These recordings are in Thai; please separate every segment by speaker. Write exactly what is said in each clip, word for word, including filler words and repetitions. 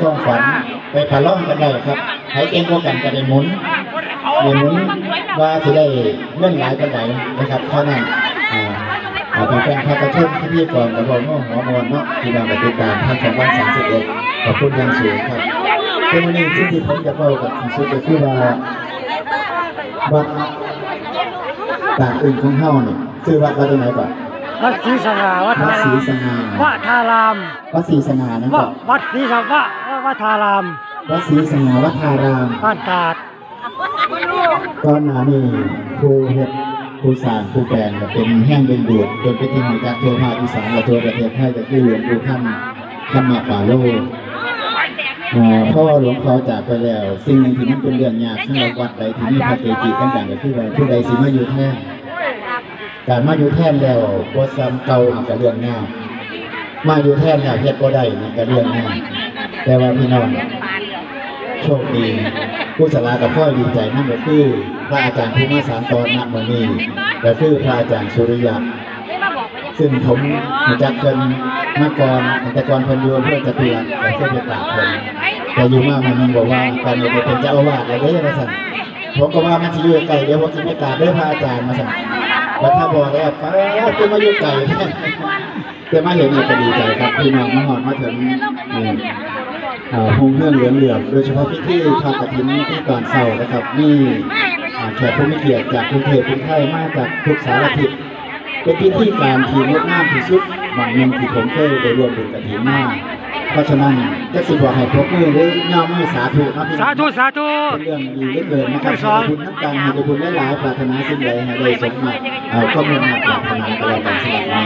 Speaker 1: ความฝันไปพะล่องกันได้ครับให้เก่งกว่ากันกันได้หมุนในหมุนว่าจะได้เงื่อนหลายกันไหนนะครับเท่านั้นเป็นแฟนพระกระชุ่มที่พี่ก่อนกับเราโน้หัวมวลเนาะที่นำไปติดตามท่านของวันสามสิบเอ็ดขอบคุณอย่างสูงครับเป็นวันนี้ที่ที่ผมจะเล่ากับที่สุดก็คือว่าวัดตากอื่นของเฮาเนี่ยชื่อวัดวัดตรงไหนก่อน
Speaker 2: วัดศรีสง่าวัดศรีสง่าวัดทาราม
Speaker 1: วัดศรีสง่านะครับ
Speaker 2: วัดศรีสง่าวัดทาราม
Speaker 1: วัดศรีสง่าวัดทาราม
Speaker 2: บ้านตาด
Speaker 1: ตอนนั้นนี่ผู้เฮ็ดผู้สร้างผู้แปลงเป็นแห้งเป็นดูดจนเป็นที่มาจากทั่วภาคอีสานและทั่วประเทศไทยก็คือหลวงปู่ท่านธรรมปาโลพ่อหลวงพ่อจากไปแล้วสิ่งหนึ่งที่มันเป็นเรื่องยากสำหรับวัดใดที่มีพระเกจิต่างๆก็คือว่าผู้ใดสิมาอยู่แท้การมาอยู่แท่นแล้วบ่ซ้ำเก่าอีกกับเรื่องง่ายมาอยู่แท่นแล้วเฮ็ดบ่ได้นี่ก็เรื่องง่ายแต่ว่าพี่น้องโชคดีผู้ศาลากับพ่อดีใจนั่นก็คือพระอาจารย์ผู้มาสานตอนนักมื้อนี้ก็คือพระอาจารย์สุริยะซึ่งผมรู้จักเพิ่นมาก่อนแต่ก่อนเพิ่นอยู่เพื่อจะตุลาแต่เพื่อไปกราบเพิ่นแต่อยู่มามันบอกว่าการนี้เป็นเจ้าอาวาสอะไรเด้อว่าซั่นผมก็ว่ามันสิอยู่ไกลเดี๋ยวผมสิไม่กราบเด้อพระอาจารย์มาซั่นแล้วถ้าบอกแล้วป้าจะมาอยู่ไกลจะมาเห็นก็ดีใจครับพี่น้องมาหอดมาถึงภูมิเรื่องเหลืองเหลืองโดยเฉพาะพิธีทอดกฐินที่ตอนเช้านะครับนี่แขกผู้มีเกียรติจากกรุงเทพกรุงไทยมาจากทุกสารทิศเป็นพิธีการที่งดงามที่สุดบางหนึ่งที่ผมเคยได้ร่วมบุญกฐินมาเพราะฉะนั้นจะสิบอกให้พกมือหรือย่อมือสาธุนะพี่
Speaker 2: สาธุสาธุ
Speaker 1: เป็นเรื่องดีเหลือเกินนะครับให้บุญทั้งการให้บุญหลายๆปรารถนาสิ่งใดให้ได้สมหวังเอาข้อมูลมาปรารถนาตลอดการสลับนี้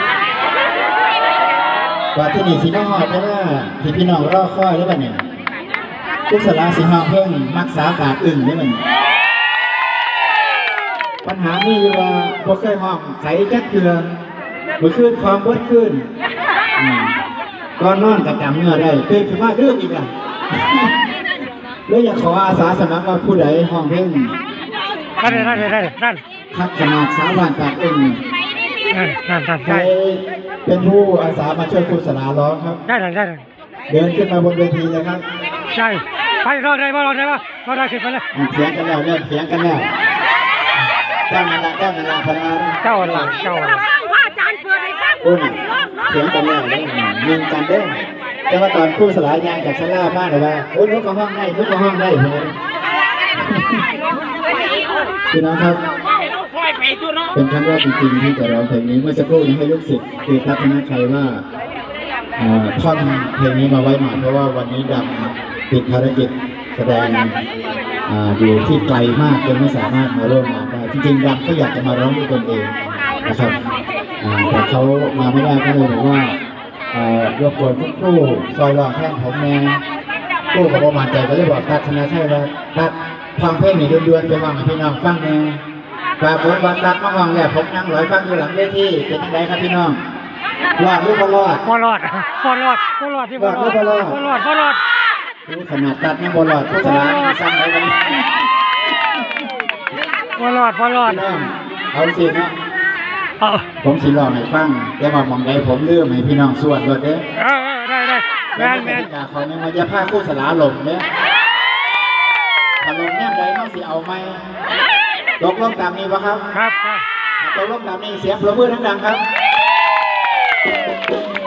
Speaker 1: ว่าที่นี่สีน้องหอดไม่ว่าที่พี่น้องรอคอยหรือเปล่าเนี่ยทุกสลาสีห้องเพ่งมักษากาดอึ่งนี่มันปัญหามีว่าพวกเคยห้องใส่แจ็คเกลือมือขึ้นความบดขึ้นก้อนนอนกับจำเนื้อได้เป็นคือว่าเรื่องอีกอ่ะแล้วอยากขออาสาสมัครว่าผู้ใดห้องเพ่ง
Speaker 2: นั่นนั่นนั่นนั่น
Speaker 1: ทักขนาดสาวานปากเอง
Speaker 2: นั่นนั่นนั่น
Speaker 1: ใครเป็นผู้อาสามาช่วยครูสลาร้องครับ
Speaker 2: ได้ได้ได้
Speaker 1: เดินขึ้นมาบนเวทีเลยครับ
Speaker 2: ใช่ไปรอได้ป่ะรอได้ป่ะรอได้ขึ้นไปเลย
Speaker 1: เถียงกันแล้วเริ่มเถียงกันแล้วเจ้านาละเจ้านาละพนา
Speaker 2: เจ้าหลังเจ้า
Speaker 3: พระอาจารย์เปิดให้ฟัง
Speaker 1: เถียงกันแล้วยิงกันเด้อแต่ว่าตอนครูสลายางจากสลาบ้านเลยว่าโอ้ยลูกก็ห้องได้ลูกก็ห้องได้เลยพี่น้องครับเป็นครั้งแรกจริงๆที่จะร้องเพลงนี้เมื่อสักครู่นี้ให้ลูกศิษย์คือพัฒนาชัยว่าท่อนเพลงนี้มาไว้หน่อยเพราะว่าวันนี้ดำติดภารกิจแสดงอยู่ที่ไกลมากจนไม่สามารถมาร่วมงานได้จริงๆดำก็อยากจะมาร้องด้วยตนเองนะครับแต่เขามาไม่ได้ก็เลยบอกว่ารบกวนทุกผู้ซอยรองแท่งผมแน่ผู้กับประมาณใจก็เลยบอกตัดชนะใช่ไหมตัดฟังเพลงนี่เดือนๆไปฟังให้พี่น้องฟังแน่ฝากผมวันตัดมาห้องแหละผมนั่งร้อยฟังอยู่หลังเวทีเป็นยังไงครับพี่น้องรอดหรือไม่รอด
Speaker 2: ไม่รอดไม่รอดไม่รอดที่ไม่รอดไม่รอดไม่รอดไม่รอด
Speaker 1: ขนาดตัดยังไม่รอดผู้สลาซ้ำเลยวันนี้
Speaker 2: ไม่รอดไม่รอด
Speaker 1: เอาสิเนาะผมสิลองให้ฟังแต่ว่ามองใดผมเลื่อมให้พี่น้องส่วนด้วยเด้
Speaker 2: อได้ได้แม่แม่
Speaker 1: เขาเนี่ยมันจะพาผู้สลาหลงเนี่ยถ้าลงเนี่ยใดเขาสิเอาไหมตกลงตามนี้ปะครับ
Speaker 2: ครับครับ
Speaker 1: ตกลงตามนี้เสียงปรบมือดังๆครับ